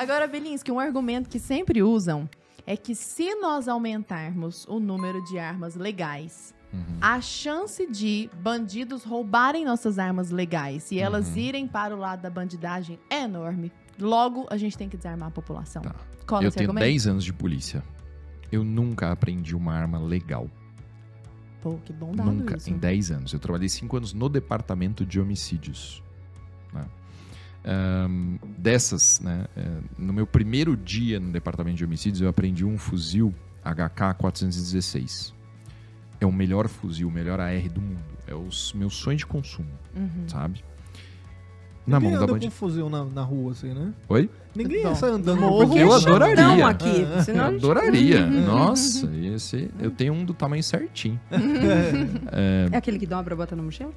Agora, Belinsky, um argumento que sempre usam é que se nós aumentarmos o número de armas legais, a chance de bandidos roubarem nossas armas legais e elas irem para o lado da bandidagem é enorme. Logo, a gente tem que desarmar a população. Tá. Qual Eu esse tenho argumento? 10 anos de polícia. Eu nunca aprendi uma arma legal. Pô, que bom dado Nunca, isso. em 10 anos. Eu trabalhei 5 anos no departamento de homicídios. Né? Dessas, né, no meu primeiro dia no departamento de homicídios, eu aprendi um fuzil HK-416. É o melhor fuzil, o melhor AR do mundo. É o meu sonho de consumo, sabe? Na Ninguém mão da anda bandida. com fuzil na rua, assim, né? Oi? Ninguém Bom. sai andando Morro. com Eu fuzil. adoraria. Não aqui, Eu senão a gente- adoraria. Nossa, eu tenho um do tamanho certinho. É aquele que dobra, bota no mochila?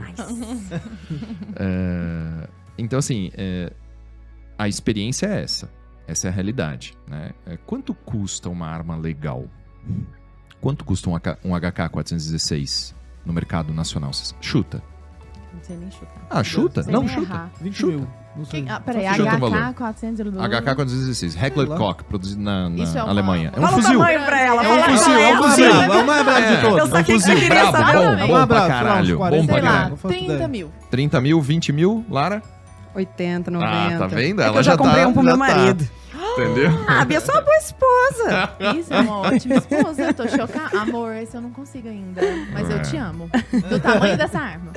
Então, assim, a experiência é essa. Essa é a realidade, né? Quanto custa uma arma legal? Quanto custa um HK-416 no mercado nacional? Chuta. Não sei nem chutar. Ah, chuta? Sei Não, nem chuta. errar. 20 Chuta. mil. Não sei. Peraí, Chuta o valor. HK-400 HK-416, Heckler Sei lá. Koch, produzido na Isso é uma- Alemanha. É um Fala o fuzil. tamanho pra ela. É um fala pra fuzil, é um ela. fuzil. É o mais bravo de todos. Eu saquei que você Fuzil, queria brabo, saber bom, também. bom pra Abraço, caralho. uns Bom pra Sei lá, caralho. Não faço 30 ideia. mil. 30 mil, 20 mil, Lara? 80, 90. Ah, tá vendo? É que Ela eu já já comprei tá- um pro já meu tá. marido. Entendeu? Ah, a Bia é só uma boa esposa. Isso é uma ótima esposa. Eu tô chocada. Amor, esse eu não consigo ainda. Mas eu te amo. Do tamanho dessa arma.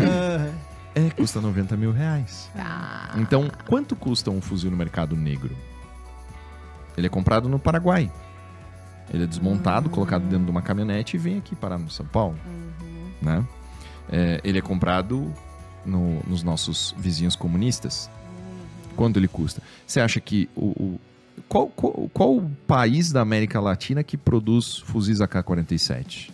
Custa 90 mil reais. Ah, Então, quanto custa um fuzil no mercado negro? Ele é comprado no Paraguai. Ele é desmontado, colocado dentro de uma caminhonete e vem aqui parar no São Paulo. Né? Ele é comprado nos nossos vizinhos comunistas. Quanto ele custa? Você acha que qual o país da América Latina que produz fuzis AK-47?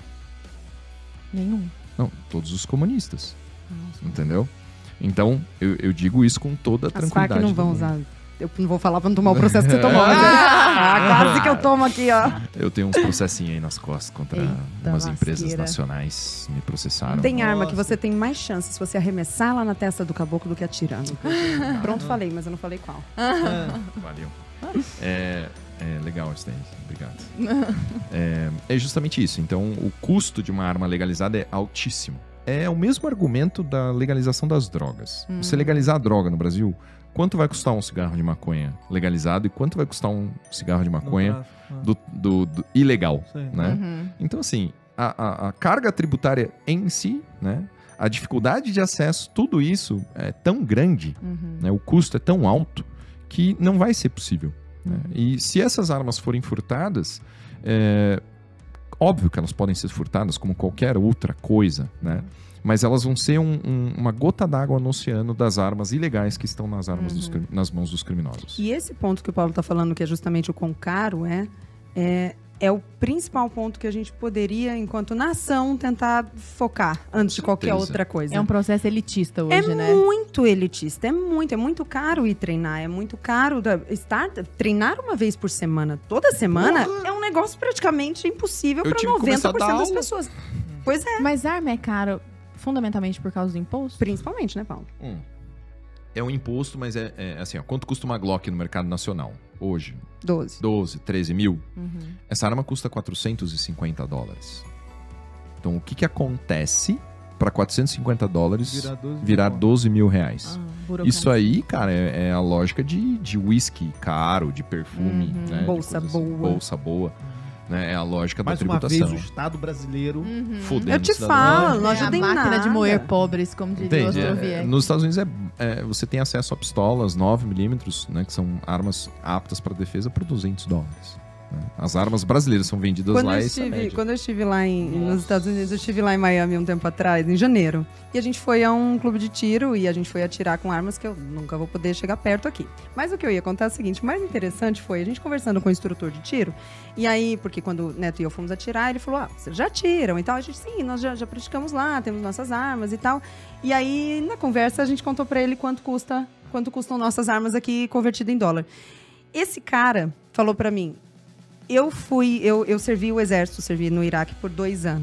nenhum. Não, todos os comunistas. Entendeu? Então, eu digo isso com toda a As tranquilidade. Farc não do vão mundo. usar. Eu não vou falar pra não tomar o processo que você tomou. Mas quase que eu tomo aqui, ó. Eu tenho uns processinhos aí nas costas contra Eita, umas empresas lasqueira. nacionais me processaram. Tem arma Nossa. que você tem mais chance se você arremessar lá na testa do caboclo do que atirando. Pronto, falei, mas eu não falei qual. Valeu. Legal isso daí. Obrigado. É justamente isso. Então, o custo de uma arma legalizada é altíssimo. É o mesmo argumento da legalização das drogas. Você legalizar a droga no Brasil, quanto vai custar um cigarro de maconha legalizado e quanto vai custar um cigarro de maconha do ilegal, Sim. né? Então, assim, a carga tributária em si, né? A dificuldade de acesso, tudo isso é tão grande, né? O custo é tão alto que não vai ser possível. Né? E se essas armas forem furtadas, óbvio que elas podem ser furtadas como qualquer outra coisa, né? Mas elas vão ser uma gota d'água no oceano das armas ilegais que estão nas armas nas mãos dos criminosos. E esse ponto que o Paulo está falando, que é justamente o quão caro é o principal ponto que a gente poderia, enquanto nação, tentar focar antes de qualquer certeza. outra coisa. É um processo elitista hoje, né? Muito elitista, é muito caro ir treinar, é muito caro treinar uma vez por semana, toda semana, é um negócio praticamente impossível Eu para tive que começar a 90% dar das aula. pessoas. Pois é, Mas arma é caro fundamentalmente por causa do imposto? principalmente, né, Paulo? É um imposto, mas é assim, ó, quanto custa uma Glock no mercado nacional hoje? 12, 13 mil? Essa arma custa $450. Então, o que acontece para $450 virar 12 mil reais? Isso aí, cara, é a lógica de whisky caro, de perfume, né? Bolsa de coisas assim, boa. bolsa boa. Né? É a lógica Mais da uma tributação. vez, o Estado brasileiro... Fudendo Eu te o cidadão. falo, não É a ajuda em máquina nada. de moer pobres, como diria o Entende? Ostroviec. Nos Estados Unidos você tem acesso a pistolas 9mm, né, que são armas aptas para defesa por $200. Né? As armas brasileiras são vendidas lá e essa é a média. Quando eu estive lá nos Estados Unidos, eu estive lá em Miami um tempo atrás, em janeiro. E a gente foi a um clube de tiro e a gente foi atirar com armas que eu nunca vou poder chegar perto aqui. Mas o que eu ia contar é o seguinte, o mais interessante foi a gente conversando com o instrutor de tiro. E aí, porque quando o Neto e eu fomos atirar, ele falou, vocês já atiram e tal. A gente, sim, nós já praticamos lá, temos nossas armas e tal. E aí, na conversa, a gente contou pra ele quanto custam nossas armas aqui convertido em dólar. Esse cara falou pra mim, eu servi o exército, servi no Iraque por 2 anos.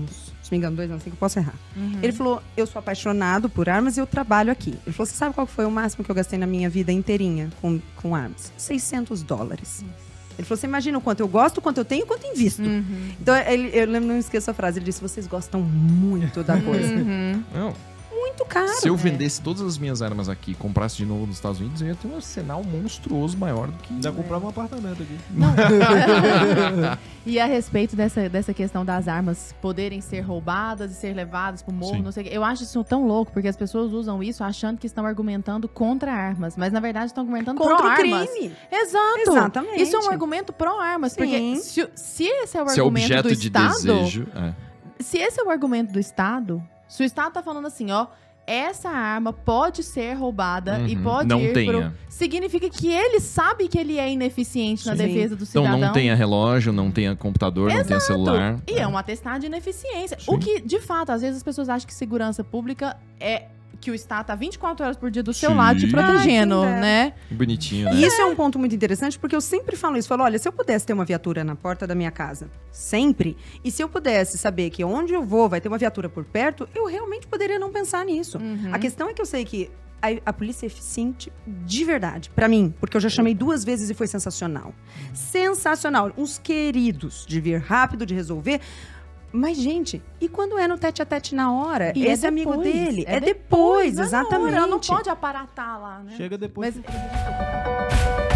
Se me engano, 2 anos, assim que eu posso errar. Ele falou, eu sou apaixonado por armas e eu trabalho aqui. Ele falou, você sabe qual foi o máximo que eu gastei na minha vida inteirinha com armas? $600. Ele falou, você imagina o quanto eu gosto, o quanto eu tenho e o quanto invisto. Então, eu lembro, não esqueço a frase, ele disse, vocês gostam muito da coisa. Não. Muito caro. Se eu vendesse todas as minhas armas aqui e comprasse de novo nos Estados Unidos, eu ia ter um arsenal monstruoso maior do que... Ainda comprava um apartamento aqui. E a respeito dessa questão das armas poderem ser roubadas e ser levadas pro morro, Sim. não sei o quê. Eu acho isso tão louco, porque as pessoas usam isso achando que estão argumentando contra armas. Mas, na verdade, estão argumentando Contra o pró-armas. crime. Exato. Exatamente. Isso é um argumento pró-armas. Porque Sim. se esse é o Se é argumento objeto do de Estado... desejo... Se esse é o argumento do Estado, se o Estado tá falando assim, ó, essa arma pode ser roubada e pode Não ir tenha. significa que ele sabe que ele é ineficiente na Sim. defesa do Então cidadão. não tenha relógio, não tenha computador, não tenha celular. E é um atestado de ineficiência. Sim. O que, de fato, às vezes as pessoas acham que segurança pública é que o Estado tá 24 horas por dia do seu Sim. lado te protegendo, Ai, quem dera. né? Bonitinho, né? E isso é um ponto muito interessante, porque eu sempre falo isso. Falo, olha, se eu pudesse ter uma viatura na porta da minha casa, sempre, e se eu pudesse saber que onde eu vou vai ter uma viatura por perto, eu realmente poderia não pensar nisso. A questão é que eu sei que a polícia é eficiente de verdade, pra mim, porque eu já chamei 2 vezes e foi sensacional. Sensacional. Uns queridos de vir rápido, de resolver. Mas, gente, e quando é no tete-a-tete na hora? E Esse é amigo depois, dele? é É depois, na hora, exatamente. ela não pode aparatar lá, né? Chega depois. Mas...